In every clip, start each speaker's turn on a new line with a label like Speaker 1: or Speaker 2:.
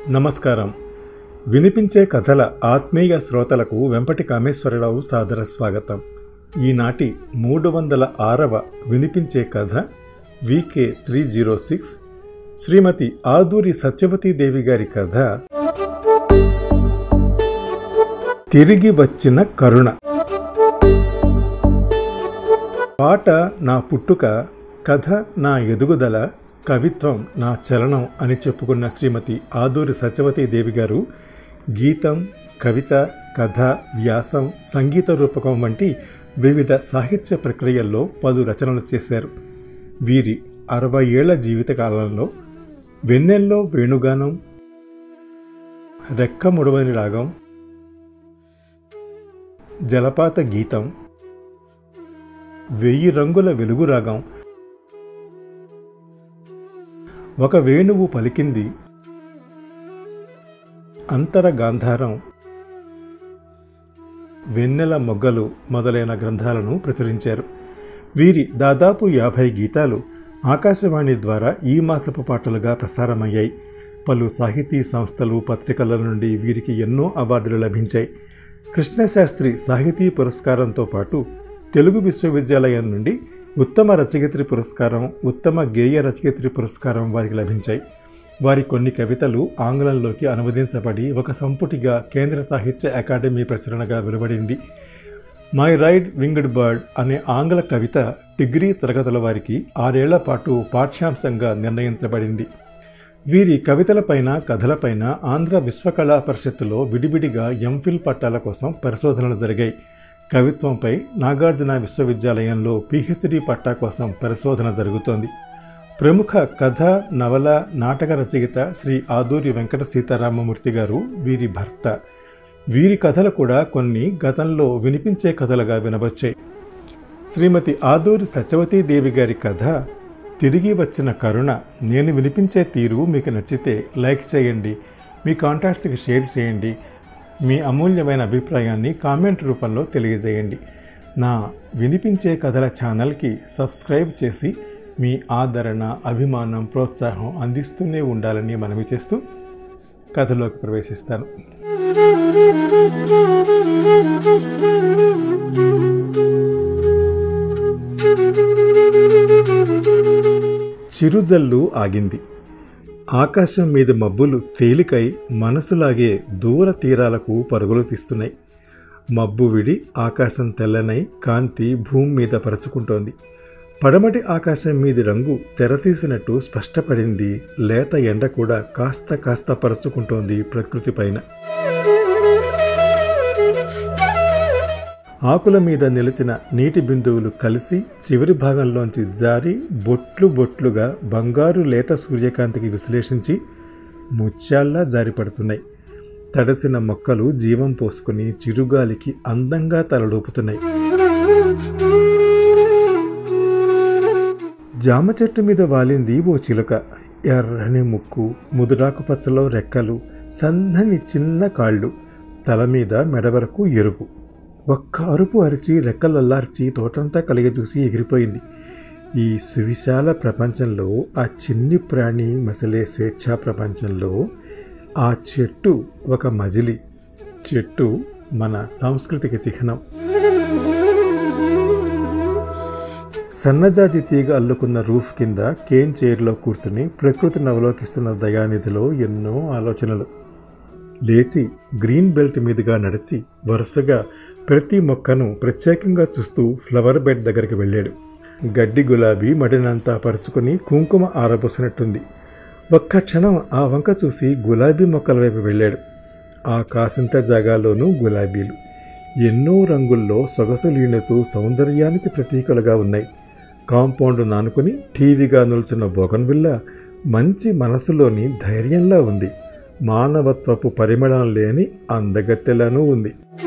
Speaker 1: నమస్కారం. వినిపించే కథల ఆత్మీయ శ్రోతలకు వెంపటి కామేశ్వరరావు సాదర స్వాగతం. ఈనాటి 306వ వినిపించే కథ VK 306 శ్రీమతి ఆదూరి సత్యవతీదేవి గారి కథ తిరిగి వచ్చిన కరుణ. పాట నా పుట్టుక, కథ నా ఎదుగుదల, కవిత్వం నా చలనం అని చెప్పుకున్న శ్రీమతి ఆదూరి సత్యవతీదేవి గారు గీతం, కవిత, కథ, వ్యాసం, సంగీత రూపకం వంటి వివిధ సాహిత్య ప్రక్రియల్లో పలు రచనలు చేశారు. వీరి 60 ఏళ్ల జీవితకాలంలో వెన్నెల్లో వేణుగానం, రెక్క ముడవని రాగం, జలపాత గీతం, 1000 రంగుల వెలుగు రాగం, ఒక వేణువు పలికింది, అంతర గాంధారం, వెన్నెల మొగ్గలు మొదలైన గ్రంథాలను ప్రచురించారు. వీరి దాదాపు 50 గీతాలు ఆకాశవాణి ద్వారా ఈ మాసపు పాటలుగా ప్రసారమయ్యాయి. పలు సాహితీ సంస్థలు, పత్రికల నుండి వీరికి ఎన్నో అవార్డులు లభించాయి. కృష్ణశాస్త్రి సాహితీ పురస్కారంతో పాటు తెలుగు విశ్వవిద్యాలయం నుండి ఉత్తమ రచయిత్రి పురస్కారం, ఉత్తమ గేయ రచయిత్రి పురస్కారం వారికి లభించాయి. వారి కొన్ని కవితలు ఆంగ్లంలోకి అనువదించబడి ఒక సంపుటిగా కేంద్ర సాహిత్య అకాడమీ ప్రచురణగా వెలువడింది. మై రైడ్ వింగ్డ్ బర్డ్ అనే ఆంగ్ల కవిత డిగ్రీ తరగతుల వారికి 6 ఏళ్ల పాటు పాఠ్యాంశంగా నిర్ణయించబడింది. వీరి కవితలపైన, కథలపైన ఆంధ్ర విశ్వకళా పరిషత్తులో విడివిడిగా ఎంఫిల్ పట్టాల కోసం పరిశోధనలు జరిగాయి. కవిత్వంపై నాగార్జున విశ్వవిద్యాలయంలో PhD పట్టా కోసం పరిశోధన జరుగుతోంది. ప్రముఖ కథ, నవల, నాటక రచయిత శ్రీ ఆదూరి వెంకట సీతారామమూర్తి గారు వీరి భర్త. వీరి కథలు కూడా కొన్ని గతంలో వినిపించే కథలుగా వినవచ్చాయి. శ్రీమతి ఆదూరి సత్యవతీదేవి గారి కథ తిరిగి వచ్చిన కరుణ నేను వినిపించే తీరు మీకు నచ్చితే లైక్ చేయండి, మీ కాంటాక్ట్స్కి షేర్ చేయండి, మీ అమూల్యమైన అభిప్రాయాన్ని కామెంట్ రూపంలో తెలియజేయండి. నా వినిపించే కథల ఛానల్కి సబ్స్క్రైబ్ చేసి మీ ఆదరణ, అభిమానం, ప్రోత్సాహం అందిస్తూనే ఉండాలని మనవి చేస్తూ కథలోకి ప్రవేశిస్తాను. చిరుజల్లు ఆగింది. ఆకాశం మీద మబ్బులు తేలికై మనసులాగే దూర తీరాలకు పరుగులు తీస్తున్నాయి. మబ్బు విడి ఆకాశం తెల్లనై కాంతి భూమి మీద పరుచుకుంటోంది. పడమటి ఆకాశం మీది రంగు తెరతీసినట్టు స్పష్టపడింది. లేత ఎండ కూడా కాస్త కాస్త పరుచుకుంటోంది ప్రకృతి పైన. ఆకుల మీద నిలిచిన నీటి బిందువులు కలిసి చివరి భాగంలోంచి జారి బొట్లు బొట్లుగా బంగారు లేత సూర్యకాంతికి విశ్లేషించి ముత్యాల్లా జారిపడుతున్నాయి. తడిసిన మొక్కలు జీవం పోసుకుని చిరుగాలికి అందంగా తలడూపుతున్నాయి. జామ చెట్టు మీద వాలింది ఓ చిలుక. ఎర్రని ముక్కు, ముదురాకు పచ్చలో రెక్కలు, సన్నని చిన్న కాళ్ళు, తల మీద మెడ వరకు ఎరుపు. ఒక్క అరుపు అరిచి రెక్కలల్లార్చి తోటంతా కలిగజూసి ఎగిరిపోయింది. ఈ సువిశాల ప్రపంచంలో, ఆ చిన్ని ప్రాణి మసలే స్వేచ్ఛా ప్రపంచంలో ఆ చెట్టు ఒక మజిలి. చెట్టు మన సంస్కృతికి చిహ్నం. సన్నజాజి తీగ అల్లుకున్న రూఫ్ కింద కేన్ చైర్లో కూర్చుని ప్రకృతిని అవలోకిస్తున్న దయానిధిలో ఎన్నో ఆలోచనలు. లేచి గ్రీన్ బెల్ట్ మీదుగా నడిచి వరుసగా ప్రతి మొక్కను ప్రత్యేకంగా చూస్తూ ఫ్లవర్ బెడ్ దగ్గరికి వెళ్ళాడు. గడ్డి గులాబీ మడినంతా పరుచుకుని కుంకుమ ఆరబోసినట్టుంది. ఒక్క క్షణం ఆ వంక చూసి గులాబీ మొక్కల వైపు వెళ్ళాడు. ఆ కాసింత జాగాలోనూ గులాబీలు ఎన్నో రంగుల్లో సొగసులీనుతూ సౌందర్యానికి ప్రతీకలుగా ఉన్నాయి. కాంపౌండ్ నానుకుని టీవీగా నిల్చున్న బోగన్విల్ల మంచి మనసులోని ధైర్యంలా ఉంది. మానవత్వపు పరిమళం లేని అందగత్తెలానూ ఉంది.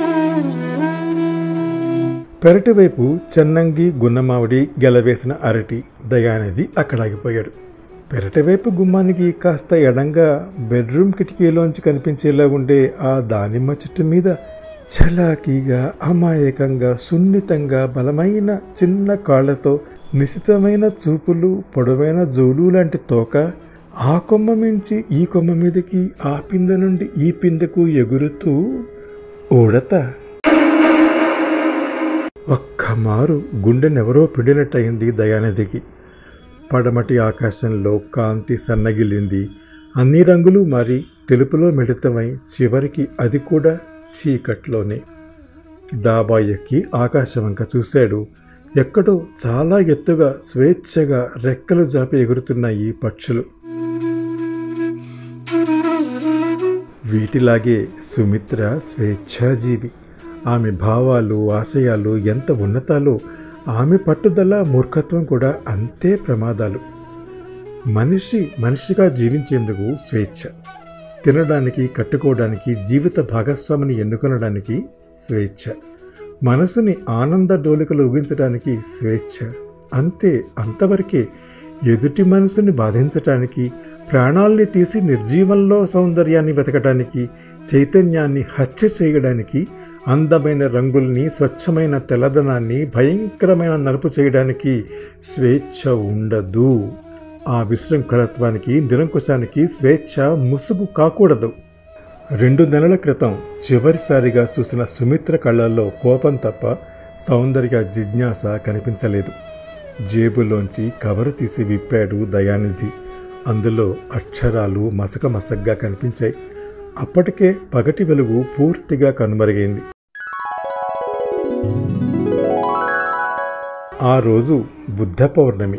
Speaker 1: పెరటివైపు చెన్నంగి, గున్నమావిడి, గెలవేసిన అరటి. దయానిధి అక్కడ ఆగిపోయాడు. పెరటివైపు గుమ్మానికి కాస్త ఎడంగా బెడ్రూమ్ కిటికీలోంచి కనిపించేలా ఉండే ఆ దానిమ్మ చెట్టు మీద చలాకీగా, అమాయకంగా, సున్నితంగా, బలమైన చిన్న కాళ్లతో, నిశితమైన చూపులు, పొడవైన జోలు లాంటి తోక, ఆ కొమ్మ మించి ఈ కొమ్మ మీదకి, ఆ పిందె నుండి ఈ పిందెకు ఎగురుతూ ఉడత. ఒక్కమారు గుండెనెవరో పిండినట్టయింది దయానిధికి. పడమటి ఆకాశంలో కాంతి సన్నగిలింది. అన్ని రంగులు మారి తెలుపులో మిళితమై చివరికి అది కూడా చీకట్లోనే. డాబా ఎక్కి ఆకాశవంక చూశాడు. ఎక్కడో చాలా ఎత్తుగా స్వేచ్ఛగా రెక్కలు జాపి ఎగురుతున్నాయి పక్షులు. వీటిలాగే సుమిత్ర స్వేచ్ఛాజీవి. ఆమె భావాలు, ఆశయాలు ఎంత ఉన్నతాలో ఆమె పట్టుదల, మూర్ఖత్వం కూడా అంతే ప్రమాదాలు. మనిషిగా జీవించేందుకు స్వేచ్ఛ, తినడానికి, కట్టుకోవడానికి, జీవిత భాగస్వామిని ఎన్నుకొనడానికి స్వేచ్ఛ, మనసుని ఆనంద డోలికలు ఊగించడానికి స్వేచ్ఛ. అంతే, అంతవరకే. ఎదుటి మనసుని బాధించటానికి, ప్రాణాల్ని తీసి నిర్జీవంలో సౌందర్యాన్ని వెతకడానికి, చైతన్యాన్ని హత్య చేయడానికి, అందమైన రంగుల్ని, స్వచ్ఛమైన తెల్లదనాన్ని భయంకరమైన నలుపు చేయడానికి స్వేచ్ఛ ఉండదు. ఆ విశృంఖలత్వానికి, నిరంకుశానికి స్వేచ్ఛ ముసుగు కాకూడదు. 2 నెలల క్రితం చివరిసారిగా చూసిన సుమిత్ర కళ్ళల్లో కోపం తప్ప సౌందర్య జిజ్ఞాస కనిపించలేదు. జేబులోంచి కవరు తీసి విప్పాడు దయానిధి. అందులో అక్షరాలు మసకమసగ్గా కనిపించాయి. అప్పటికే పగటి వెలుగు పూర్తిగా కనుమరుగైంది. ఆ రోజు బుద్ధ పౌర్ణమి.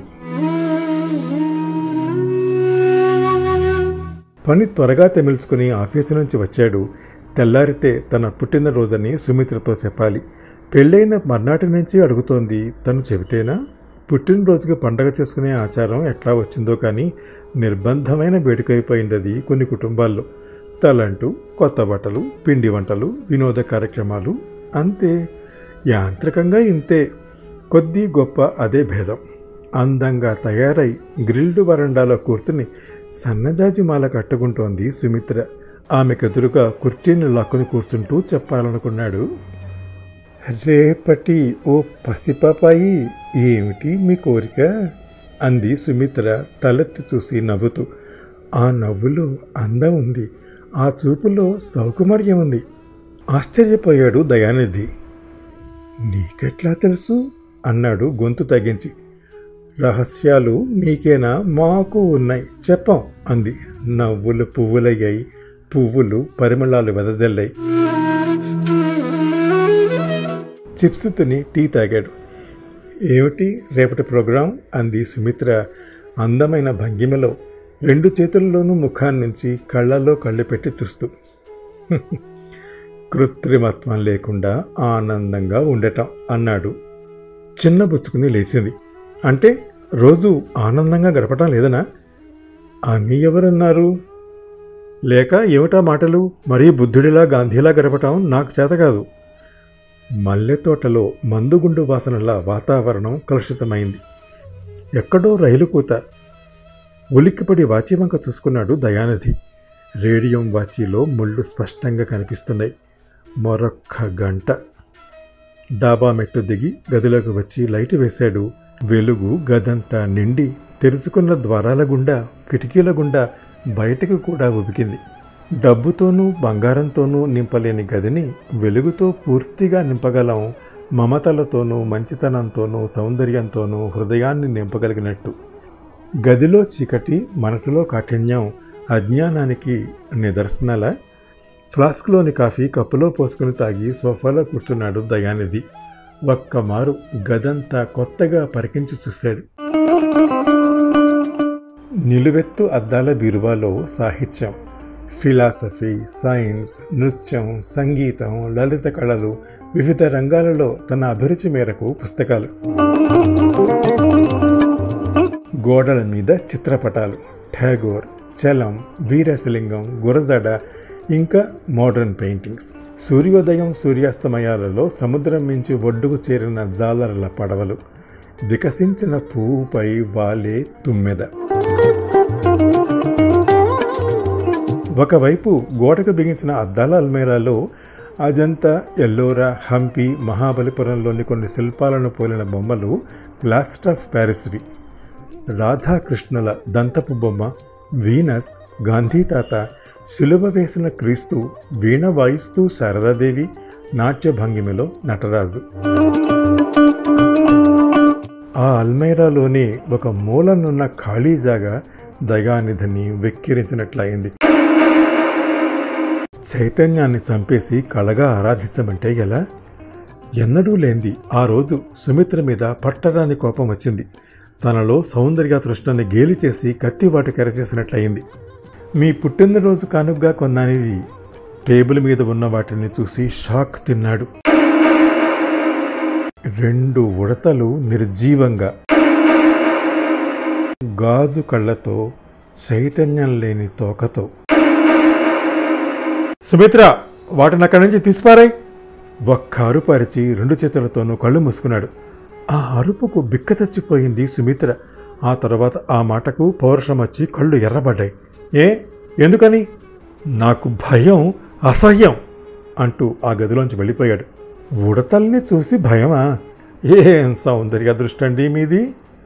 Speaker 1: పని త్వరగా తెమిల్చుకుని ఆఫీసు నుంచి వచ్చాడు. తెల్లారితే తన పుట్టినరోజని సుమిత్రతో చెప్పాలి. పెళ్ళైన మర్నాటి నుంచి అడుగుతోంది. తను చెబితేనా? పుట్టినరోజుకి పండగ చేసుకునే ఆచారం ఎట్లా వచ్చిందో కానీ నిర్బంధమైన వేడుకైపోయిందది కొన్ని కుటుంబాల్లో. తలంటూ, కొత్త బట్టలు, పిండి వంటలు, వినోద కార్యక్రమాలు, అంతే. యాంత్రికంగా ఇంతే. కొద్ది గొప్ప అదే భేదం. అందంగా తయారై గ్రిల్డ్ వరండాలో కూర్చుని సన్నజాజి మాల కట్టుకుంటోంది సుమిత్ర. ఆమెకెదురుగా కుర్చీని లాక్కుని కూర్చుంటూ చెప్పాలనుకున్నాడు. రేపటి ఓ పసిపాపాయి, ఏమిటి మీ కోరిక? అంది సుమిత్ర తలెత్తి చూసి నవ్వుతూ. ఆ నవ్వులో అందం ఉంది, ఆ చూపులో సౌకుమార్యం ఉంది. ఆశ్చర్యపోయాడు దయానిధి. నీకెట్లా తెలుసు? అన్నాడు గొంతు తగ్గించి. రహస్యాలు నీకేనా? మాకు ఉన్నాయి, చెప్పం అంది. నవ్వులు పువ్వులయ్యాయి, పువ్వులు పరిమళాలు వెదజల్లాయి. చిప్స్ తిని టీ తాగాడు. ఏమిటి రేపటి ప్రోగ్రాం? అంది సుమిత్ర అందమైన భంగిమలో, 2 చేతుల్లోనూ ముఖాన్నించి కళ్ళల్లో కళ్ళు పెట్టి చూస్తూ. కృత్రిమత్వం లేకుండా ఆనందంగా ఉండటం అన్నాడు. చిన్నబుచ్చుకుని లేచింది. అంటే రోజు ఆనందంగా గడపటం లేదనా? అని ఎవరన్నారు? లేక ఏమిటా మాటలు? మరీ బుద్ధుడిలా గాంధీలా గడపటం నాకు చేత కాదు. మల్లెతోటలో మందుగుండు వాసనలా వాతావరణం కలుషితమైంది. ఎక్కడో రైలు కూత. ఉలిక్కిపడి వాచీవంక చూసుకున్నాడు దయానిధి. రేడియం వాచీలో ముళ్ళు స్పష్టంగా కనిపిస్తున్నాయి. మరొక్క గంట. డాబా మెట్టు దిగి గదిలోకి వచ్చి లైటు వేశాడు. వెలుగు గదంతా నిండి తెరుచుకున్న ద్వారాల గుండా, కిటికీల గుండా బయటకు కూడా ఉబికింది. డబ్బుతోనూ బంగారంతోనూ నింపలేని గదిని వెలుగుతో పూర్తిగా నింపగలం. మమతలతోనూ, మంచితనంతోనూ, సౌందర్యంతోనూ హృదయాన్ని నింపగలిగినట్టు. గదిలో చీకటి, మనసులో కాఠిన్యం అజ్ఞానానికి నిదర్శనాల. ఫ్లాస్క్లోని కాఫీ కప్పులో పోసుకుని తాగి సోఫాలో కూర్చున్నాడు దయానిధి. ఒక్కమారు గదంతా కొత్తగా పరికించి చూశాడు. నిలువెత్తు అద్దాల బీరువాలో సాహిత్యం, ఫిలాసఫీ, సైన్స్, నృత్యం, సంగీతం, లలిత కళలు, వివిధ రంగాలలో తన అభిరుచి మేరకు పుస్తకాలు. గోడల మీద చిత్రపటాలు, ఠాగోర్, చలం, వీరేశలింగం, గురజాడ, ఇంకా మోడర్న్ పెయింటింగ్స్. సూర్యోదయం, సూర్యాస్తమయాలలో సముద్రం మించి ఒడ్డుకు చేరిన జాలర్ల పడవలు, వికసించిన పువ్వుపై వాలే తుమ్మెద. ఒకవైపు గోడకు బిగించిన అద్దాల అల్మేరాలో అజంతా, ఎల్లోరా, హంపి, మహాబలిపురంలోని కొన్ని శిల్పాలను పోలిన బొమ్మలు ప్లాస్టర్ ఆఫ్ ప్యారిస్వి. రాధాకృష్ణుల దంతపు బొమ్మ, వీనస్, గాంధీ తాత, శిలువ వేసిన క్రీస్తు, వీణ వాయిస్తూ శారదాదేవి, నాట్య భంగిమలో నటరాజు. ఆ అల్మైరాలోని ఒక మూలనున్న ఖాళీ జాగా దయానిధిని వెక్కిరించినట్లయింది. చైతన్యాన్ని చంపేసి కళగా ఆరాధించమంటే ఎలా? ఎన్నడూ లేంది ఆ రోజు సుమిత్ర మీద పట్టరాని కోపం వచ్చింది. తనలో సౌందర్య తృష్ణని గేలి చేసి కత్తివాటు కెరచేసినట్లయింది. మీ పుట్టినరోజు కానుగ్గా కొన్నానివి. టేబుల్ మీద ఉన్న వాటిని చూసి షాక్ తిన్నాడు. 2 ఉడతలు నిర్జీవంగా, గాజు కళ్ళతో, చైతన్యం లేని తోకతో. సుమిత్ర, వాటిని అక్కడి నుంచి తీసిపారాయి. ఒక్క అరుపు అరిచి 2 చేతులతోనూ కళ్ళు మూసుకున్నాడు. ఆ అరుపుకు బిక్క చచ్చిపోయింది సుమిత్ర. ఆ తర్వాత ఆ మాటకు పౌరుషం వచ్చి కళ్ళు ఎర్రబడ్డాయి. ఎందుకని? నాకు భయం, అసహ్యం అంటూ ఆ గదిలోంచి వెళ్ళిపోయాడు. ఉడతల్ని చూసి భయమా? ఏం సౌందర్య దృష్టండి మీది?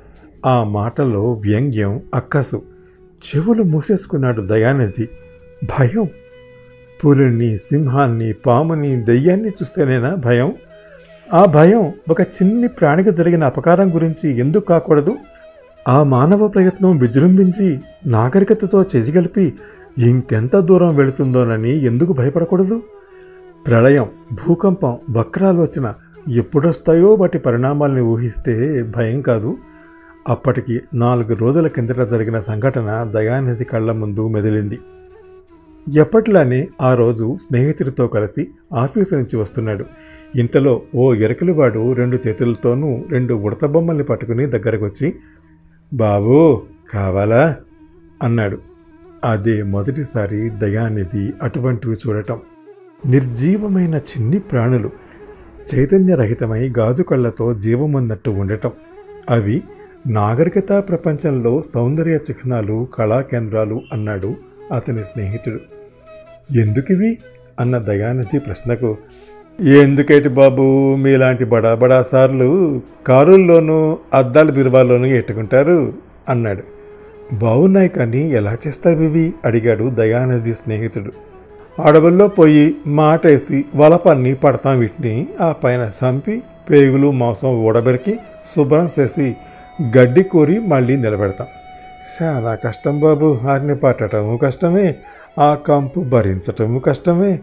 Speaker 1: ఆ మాటలో వ్యంగ్యం, అక్కసు. చెవులు మూసేసుకున్నాడు దయానిధి. భయం? పులిని, సింహాన్ని, పాముని, దెయ్యాన్ని చూస్తేనేనా భయం? ఆ భయం ఒక చిన్ని ప్రాణికి జరిగిన అపకారం గురించి ఎందుకు కాకూడదు? ఆ మానవ ప్రయత్నం విజృంభించి నాగరికతతో చెదిగలిపి ఇంకెంత దూరం వెళుతుందోనని ఎందుకు భయపడకూడదు? ప్రళయం, భూకంపం, వక్రాలోచన ఎప్పుడొస్తాయో వాటి పరిణామాల్ని ఊహిస్తే భయం కాదు. అప్పటికి 4 రోజుల కిందట జరిగిన సంఘటన దయానిధి కళ్ల ముందు మెదిలింది. ఎప్పట్లానే ఆ రోజు స్నేహితుడితో కలిసి ఆఫీసు నుంచి వస్తున్నాడు. ఇంతలో ఓ ఎరకలివాడు 2 చేతులతోనూ 2 ఉడత బొమ్మల్ని పట్టుకుని దగ్గరకొచ్చి, బాబూ కావాలా అన్నాడు. అదే మొదటిసారి దయానిధి అటువంటివి చూడటం. నిర్జీవమైన చిన్ని ప్రాణులు చైతన్యరహితమై గాజు కళ్లతో జీవమున్నట్టు ఉండటం. అవి నాగరికతా ప్రపంచంలో సౌందర్య చిహ్నాలు, కళాకేంద్రాలు అన్నాడు అతని స్నేహితుడు. ఎందుకివి అన్న దయానిధి ప్రశ్నకు, ఎందుకేటి బాబు, మీలాంటి బడా సార్లు కారుల్లోనూ అద్దాల బిరువాల్లోనూ ఎట్టుకుంటారు అన్నాడు. బాగున్నాయి కానీ ఎలా చేస్తావివి అడిగాడు దయానిధి స్నేహితుడు. అడవుల్లో పోయి మాటేసి వలపన్ని పడతాం వీటిని. ఆ పైన సంపి పేగులు మాంసం ఊడబెరికి శుభ్రం చేసి గడ్డి కూరి మళ్ళీ నిలబెడతాం. చాలా కష్టం బాబు. వాటిని పట్టటము కష్టమే, ఆ కంపు భరించటము కష్టమే.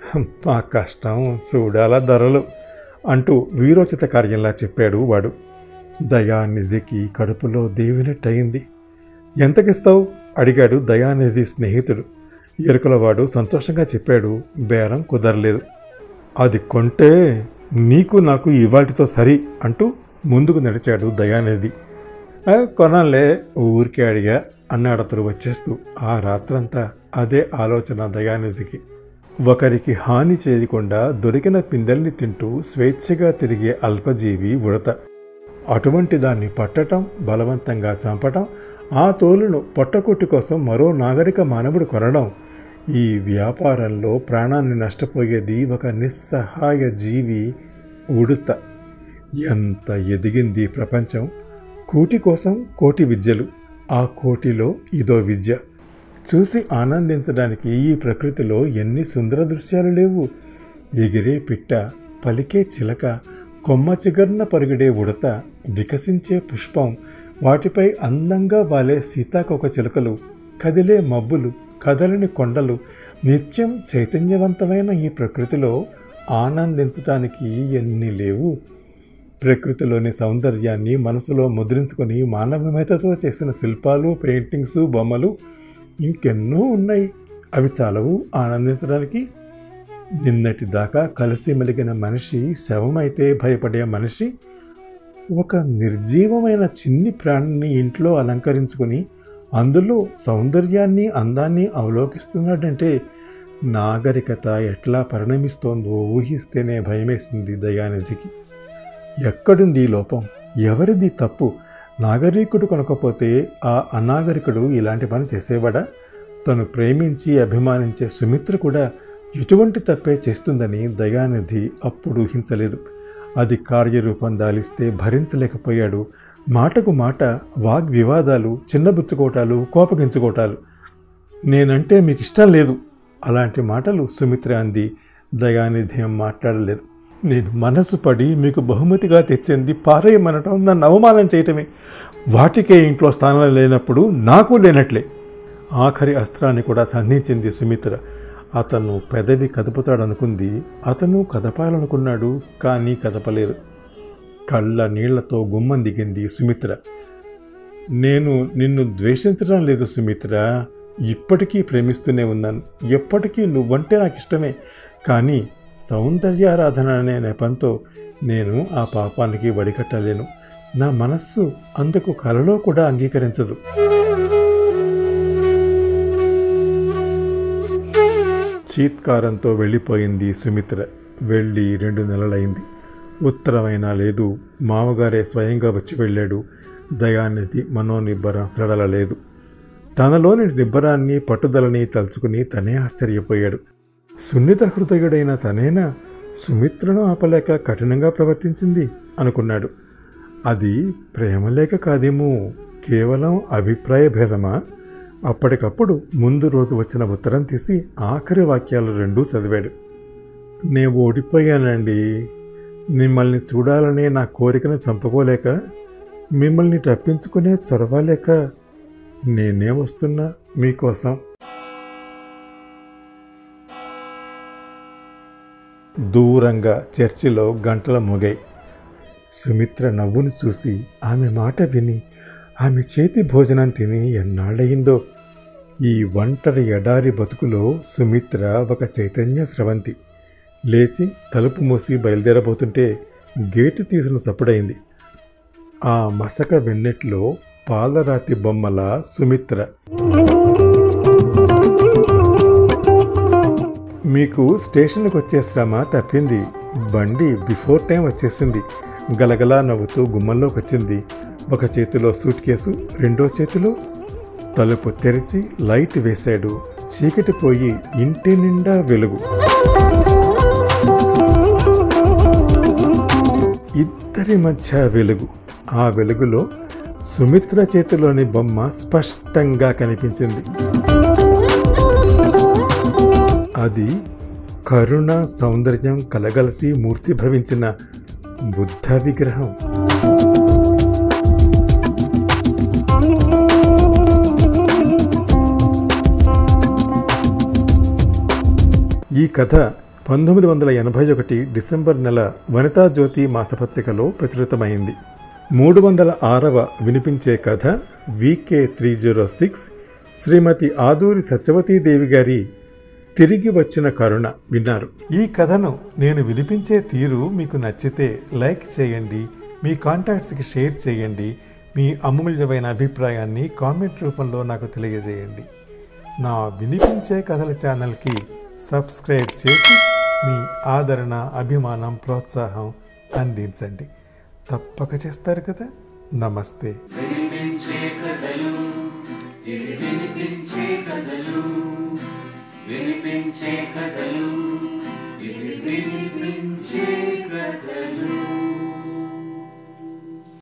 Speaker 1: మా కష్టం చూడాల ధరలు అంటూ వీరోచిత కార్యంలా చెప్పాడు వాడు. దయానిధికి కడుపులో దేవినట్టయింది. ఎంతకిస్తావు అడిగాడు దయానిధి స్నేహితుడు. ఎరుకలవాడు సంతోషంగా చెప్పాడు. బేరం కుదరలేదు. అది కొంటే నీకు నాకు ఇవాటితో సరి అంటూ ముందుకు నడిచాడు దయానిధి. కొనాలే, ఊరికే అడిగా అన్నాడతడు వచ్చేస్తూ. ఆ రాత్రంతా అదే ఆలోచన దయానిధికి. ఒకరికి హాని చేయకుండా దొరికిన పిందెల్ని తింటూ స్వేచ్ఛగా తిరిగే అల్పజీవి ఉడత. అటువంటి దాన్ని పట్టటం, బలవంతంగా చంపటం, ఆ తోలును పొట్టకొట్టి కోసం మరో నాగరిక మానవుడు కొనడం. ఈ వ్యాపారంలో ప్రాణాన్ని నష్టపోయేది ఒక నిస్సహాయ జీవి ఉడత. ఎంత ఎదిగింది ప్రపంచం! కూటి కోసం కోటి విద్యలు, ఆ కోటిలో ఇదో విద్య. చూసి ఆనందించడానికి ఈ ప్రకృతిలో ఎన్ని సుందర దృశ్యాలు లేవు. ఎగిరే పిట్ట, పలికే చిలక, కొమ్మ చిగర్న పరుగిడే ఉడత, వికసించే పుష్పం, వాటిపై అందంగా వాలే సీతాకోక చిలుకలు, కదిలే మబ్బులు, కదలని కొండలు. నిత్యం చైతన్యవంతమైన ఈ ప్రకృతిలో ఆనందించటానికి ఎన్ని లేవు. ప్రకృతిలోని సౌందర్యాన్ని మనసులో ముద్రించుకొని మానవమేతతో చేసిన శిల్పాలు, పెయింటింగ్స్, బొమ్మలు ఇంకెన్నో ఉన్నాయి. అవి చాలవు ఆనందించడానికి. నిన్నటి దాకా కలిసి మెలిగిన మనిషి శవమైతే భయపడే మనిషి ఒక నిర్జీవమైన చిన్ని ప్రాణిని ఇంట్లో అలంకరించుకొని అందులో సౌందర్యాన్ని, అందాన్ని అవలోకిస్తున్నాడంటే నాగరికత ఎట్లా పరిణమిస్తోందో ఊహిస్తేనే భయమేసింది దయానిధికి. ఎక్కడుంది లోపం? ఎవరిది తప్పు? నాగరికుడు కొనకపోతే ఆ అనాగరికుడు ఇలాంటి పని చేసేవాడా? తను ప్రేమించి అభిమానించే సుమిత్ర కూడా ఇటువంటి తప్పే చేస్తుందని దయానిధి అప్పుడు ఊహించలేదు. అది కార్యరూపం దాలిస్తే భరించలేకపోయాడు. మాటకు మాట వాగ్వివాదాలు, చిన్నబుచ్చుకోటాలు, కోపగించుకోటాలు. నేనంటే మీకు ఇష్టం లేదు అలాంటి మాటలు సుమిత్ర అంది. దయానిధి మాట్లాడలేదు. నేను మనసు పడి మీకు బహుమతిగా తెచ్చింది పారేయమనటం, నన్ను అవమానం చేయటమే. వాటికే ఇంట్లో స్థానం లేనప్పుడు నాకు లేనట్లే. ఆఖరి అస్త్రాన్ని కూడా సంధించింది సుమిత్ర. అతను పెదవి కదుపుతాడనుకుంది. అతను కదపాలనుకున్నాడు, కానీ కదపలేదు. కళ్ళ నీళ్లతో గుమ్మం దిగింది సుమిత్ర. నేను నిన్ను ద్వేషించడం లేదు సుమిత్ర, ఇప్పటికీ ప్రేమిస్తూనే ఉన్నాను. ఎప్పటికీ నువ్వంటే నాకు ఇష్టమే. కానీ సౌందర్యారాధన అనే నెపంతో నేను ఆ పాపానికి వడికట్టలేను. నా మనస్సు అందుకు కలలో కూడా అంగీకరించదు. చీత్కారంతో వెళ్ళిపోయింది సుమిత్ర. వెళ్ళి 2 నెలలైంది. ఉత్తరమైనా లేదు. మామగారే స్వయంగా వచ్చి వెళ్ళాడు. దయానిధి మనోనిబ్బరం సడలలేదు. తనలోని నిబ్బరాన్ని, పట్టుదలని తలుచుకుని తనే ఆశ్చర్యపోయాడు. సున్నిత హృదయుడైన తనేనా సుమిత్రను ఆపలేక కఠినంగా ప్రవర్తించింది అనుకున్నాడు. అది ప్రేమలేక కాదేమో, కేవలం అభిప్రాయ భేదమా? అప్పటికప్పుడు ముందు రోజు వచ్చిన ఉత్తరం తీసి ఆఖరి వాక్యాలు 2 చదివాడు. నేను ఓడిపోయానండి. మిమ్మల్ని చూడాలనే నా కోరికను చంపుకోలేక, మిమ్మల్ని తప్పించుకునే చొరవలేక నేనే వస్తున్నా మీకోసం. దూరంగా చర్చిలో గంటల మోగాయి. సుమిత్ర నవ్వును చూసి, ఆమె మాట విని, ఆమె చేతి భోజనం తిని ఎన్నాళ్ళయిందో. ఈ ఒంటరి ఎడారి బతుకులో సుమిత్ర ఒక చైతన్య స్రవంతి. లేచి తలుపు మూసి బయలుదేరబోతుంటే గేటు తీసిన చప్పుడైంది. ఆ మసక వెన్నెట్లో పాలరాతి బొమ్మల సుమిత్ర. మీకు స్టేషన్కి వచ్చే శ్రమ తప్పింది. బండి బిఫోర్ టైం వచ్చేసింది. గలగలా నవ్వుతూ గుమ్మంలోకి వచ్చింది. ఒక చేతిలో సూట్ కేసు, రెండో చేతిలో. తలుపు తెరిచి లైట్ వేశాడు. చీకటి పోయి ఇంటి నిండా వెలుగు. ఇద్దరి మధ్య వెలుగు. ఆ వెలుగులో సుమిత్ర చేతిలోని బొమ్మ స్పష్టంగా కనిపించింది. అది కరుణ, సౌందర్యం కలగలిసి మూర్తిభవించిన బుద్ధ విగ్రహం. ఈ కథ 1981 డిసెంబర్ నెల వనితా జ్యోతి మాసపత్రికలో ప్రచురితమైంది. 306వ వినిపించే కథ VK306 శ్రీమతి ఆదూరి సత్యవతీదేవి గారి తిరిగి వచ్చిన కరుణ విన్నారు. ఈ కథను నేను వినిపించే తీరు మీకు నచ్చితే లైక్ చేయండి, మీ కాంటాక్ట్స్కి షేర్ చేయండి, మీ అమూల్యమైన అభిప్రాయాన్ని కామెంట్ రూపంలో నాకు తెలియజేయండి. నా వినిపించే కథల ఛానల్కి సబ్స్క్రైబ్ చేసి మీ ఆదరణ, అభిమానం, ప్రోత్సాహం అందించండి. తప్పక చేస్తారు కదా. నమస్తే.
Speaker 2: వినిపించే కథలు ఇది వినిపించే కథలు.